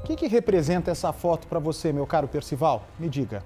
que representa essa foto para você, meu caro Percival? Me diga.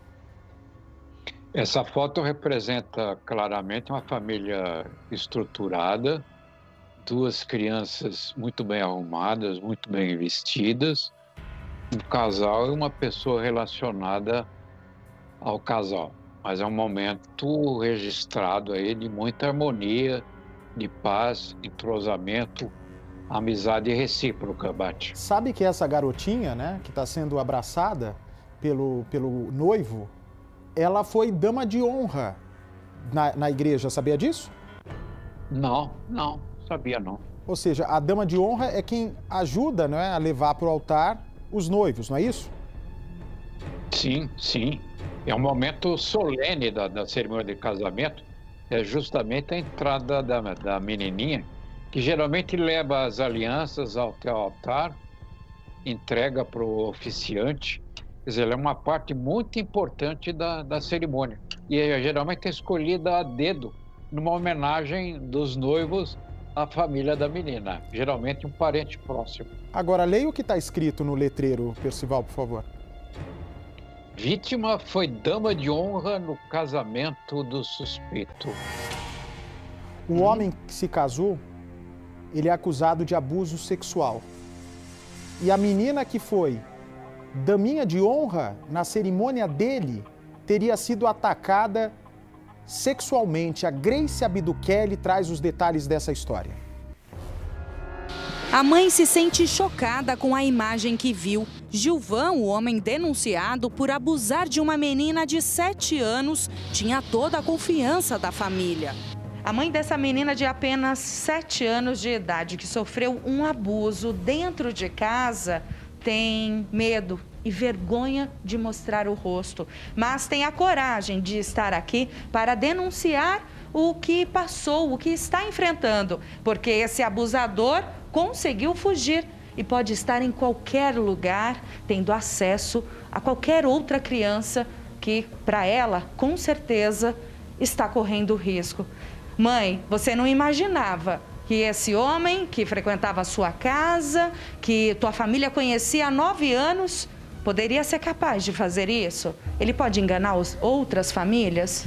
Essa foto representa claramente uma família estruturada, duas crianças muito bem arrumadas, muito bem vestidas, um casal e uma pessoa relacionada ao casal. Mas é um momento registrado aí de muita harmonia, de paz, entrosamento, amizade recíproca, Bate. Sabe que essa garotinha, né, que está sendo abraçada pelo noivo, ela foi dama de honra na igreja, sabia disso? Não sabia não. Ou seja, a dama de honra é quem ajuda, né, a levar para o altar os noivos, não é isso? Sim. É um momento solene da cerimônia de casamento, é justamente a entrada da menininha, que geralmente leva as alianças até o altar, entrega para o oficiante. Quer dizer, ela é uma parte muito importante da cerimônia. E geralmente é escolhida a dedo, numa homenagem dos noivos à família da menina, geralmente um parente próximo. Agora, leia o que está escrito no letreiro, Percival, por favor. Vítima foi dama de honra no casamento do suspeito. O homem que se casou, ele é acusado de abuso sexual. E a menina que foi daminha de honra na cerimônia dele teria sido atacada sexualmente. A Grace Abdukelly traz os detalhes dessa história. A mãe se sente chocada com a imagem que viu. Gilvan, o homem denunciado por abusar de uma menina de 7 anos, tinha toda a confiança da família. A mãe dessa menina de apenas 7 anos de idade, que sofreu um abuso dentro de casa, tem medo e vergonha de mostrar o rosto, mas tem a coragem de estar aqui para denunciar o que passou, o que está enfrentando, porque esse abusador conseguiu fugir e pode estar em qualquer lugar, tendo acesso a qualquer outra criança que, para ela, com certeza, está correndo risco. Mãe, você não imaginava que esse homem que frequentava a sua casa, que tua família conhecia há 9 anos, poderia ser capaz de fazer isso? Ele pode enganar outras famílias?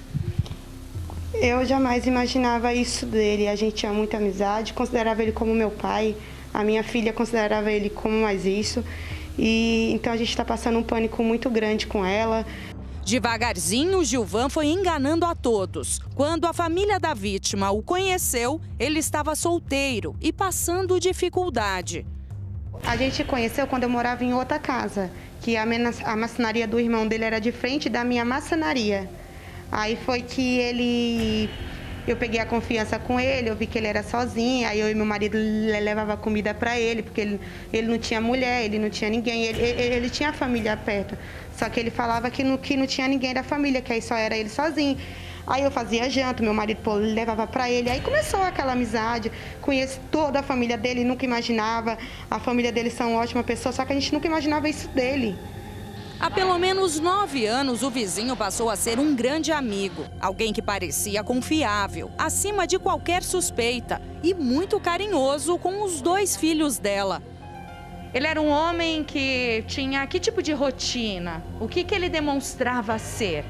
Eu jamais imaginava isso dele. A gente tinha muita amizade, considerava ele como meu pai. A minha filha considerava ele como mais isso. E então a gente está passando um pânico muito grande com ela. Devagarzinho, Gilvan foi enganando a todos. Quando a família da vítima o conheceu, ele estava solteiro e passando dificuldade. A gente conheceu quando eu morava em outra casa, que a maçonaria do irmão dele era de frente da minha maçonaria. Aí foi que eu peguei a confiança com ele, eu vi que ele era sozinho, aí eu e meu marido levava comida para ele, porque ele não tinha mulher, ele não tinha ninguém, ele tinha a família perto. Só que ele falava que não tinha ninguém da família, que aí só era ele sozinho. Aí eu fazia janta, meu marido levava para ele, aí começou aquela amizade, conheço toda a família dele, nunca imaginava, a família dele são ótima pessoa, só que a gente nunca imaginava isso dele. Há pelo menos 9 anos, o vizinho passou a ser um grande amigo. Alguém que parecia confiável, acima de qualquer suspeita e muito carinhoso com os 2 filhos dela. Ele era um homem que tinha que tipo de rotina? O que ele demonstrava ser?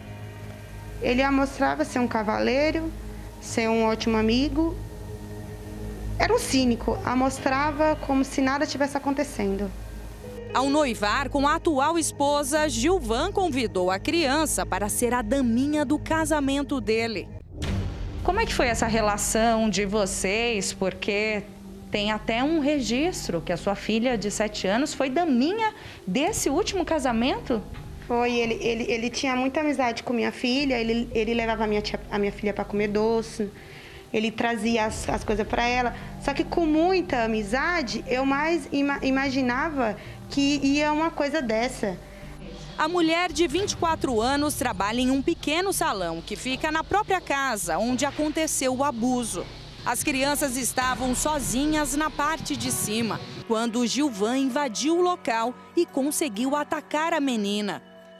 Ele mostrava ser um cavaleiro, ser um ótimo amigo. Era um cínico, mostrava como se nada tivesse acontecendo. Ao noivar com a atual esposa, Gilvan convidou a criança para ser a daminha do casamento dele. Como é que foi essa relação de vocês? Porque tem até um registro que a sua filha de 7 anos foi daminha desse último casamento? Foi, ele tinha muita amizade com minha filha, ele levava a minha filha para comer doce, ele trazia as coisas para ela. Só que com muita amizade, eu mais imaginava que ia uma coisa dessa. A mulher de 24 anos trabalha em um pequeno salão que fica na própria casa onde aconteceu o abuso. As crianças estavam sozinhas na parte de cima, quando Gilvan invadiu o local e conseguiu atacar a menina.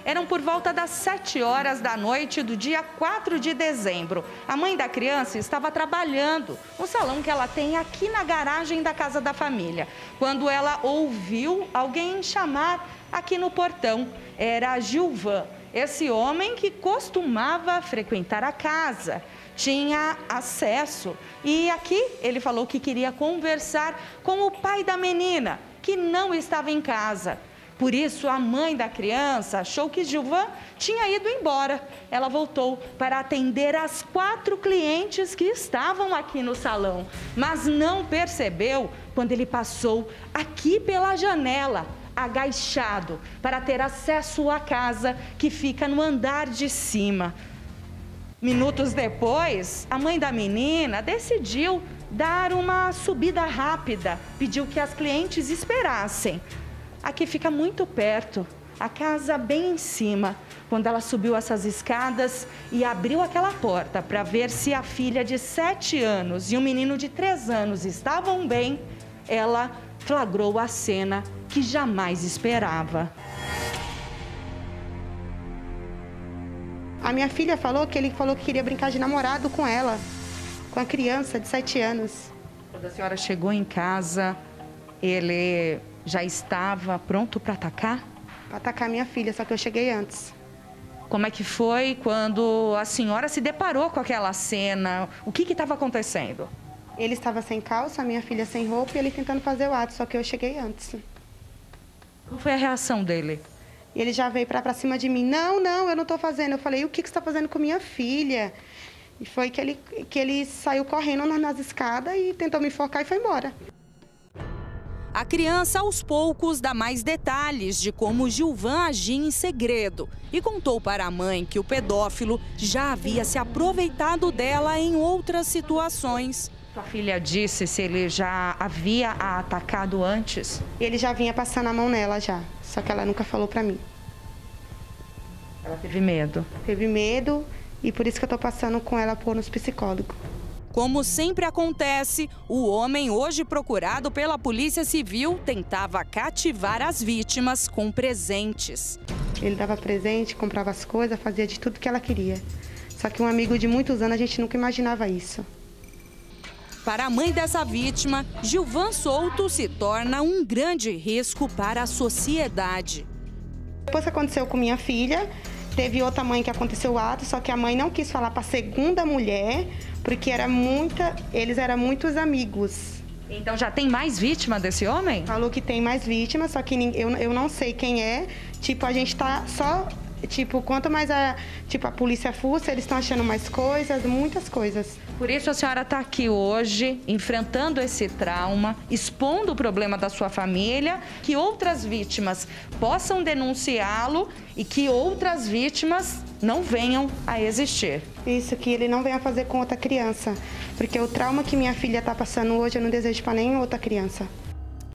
Eram por volta das 7 horas da noite do dia 4 de dezembro. A mãe da criança estava trabalhando no salão que ela tem aqui na garagem da casa da família, quando ela ouviu alguém chamar aqui no portão. Era Gilvan, esse homem que costumava frequentar a casa, tinha acesso. E aqui ele falou que queria conversar com o pai da menina, que não estava em casa. Por isso, a mãe da criança achou que Gilvan tinha ido embora. Ela voltou para atender as 4 clientes que estavam aqui no salão, mas não percebeu quando ele passou aqui pela janela, agachado, para ter acesso à casa que fica no andar de cima. Minutos depois, a mãe da menina decidiu dar uma subida rápida, pediu que as clientes esperassem. Aqui fica muito perto, a casa bem em cima. Quando ela subiu essas escadas e abriu aquela porta para ver se a filha de 7 anos e o menino de 3 anos estavam bem, ela flagrou a cena que jamais esperava. A minha filha falou que ele falou que queria brincar de namorado com ela, com a criança de 7 anos. Quando a senhora chegou em casa, ele já estava pronto para atacar? Para atacar minha filha, só que eu cheguei antes. Como é que foi quando a senhora se deparou com aquela cena? O que estava acontecendo? Ele estava sem calça, a minha filha sem roupa e ele tentando fazer o ato, só que eu cheguei antes. Qual foi a reação dele? Ele já veio para cima de mim. Não, eu não estou fazendo. Eu falei, o que você está fazendo com minha filha? E foi que ele saiu correndo nas escadas e tentou me enforcar e foi embora. A criança, aos poucos, dá mais detalhes de como Gilvan agia em segredo e contou para a mãe que o pedófilo já havia se aproveitado dela em outras situações. Sua filha disse se ele já havia a atacado antes? Ele já vinha passando a mão nela já, só que ela nunca falou para mim. Ela teve medo? Teve medo e por isso que eu estou passando com ela por nos psicólogos. Como sempre acontece, o homem hoje procurado pela Polícia Civil tentava cativar as vítimas com presentes. Ele dava presente, comprava as coisas, fazia de tudo que ela queria. Só que um amigo de muitos anos, a gente nunca imaginava isso. Para a mãe dessa vítima, Gilvan Souto se torna um grande risco para a sociedade. Depois que aconteceu com minha filha, teve outra mãe que aconteceu o ato, só que a mãe não quis falar para a segunda mulher, porque eles eram muitos amigos. Então já tem mais vítima desse homem? Falou que tem mais vítimas, só que eu não sei quem é. Tipo, a gente tá só... Tipo, quanto mais a polícia fuça, eles estão achando mais coisas, muitas coisas. Por isso a senhora está aqui hoje, enfrentando esse trauma, expondo o problema da sua família, que outras vítimas possam denunciá-lo e que outras vítimas não venham a existir. Isso, que ele não venha fazer com outra criança, porque o trauma que minha filha está passando hoje, eu não desejo para nenhuma outra criança.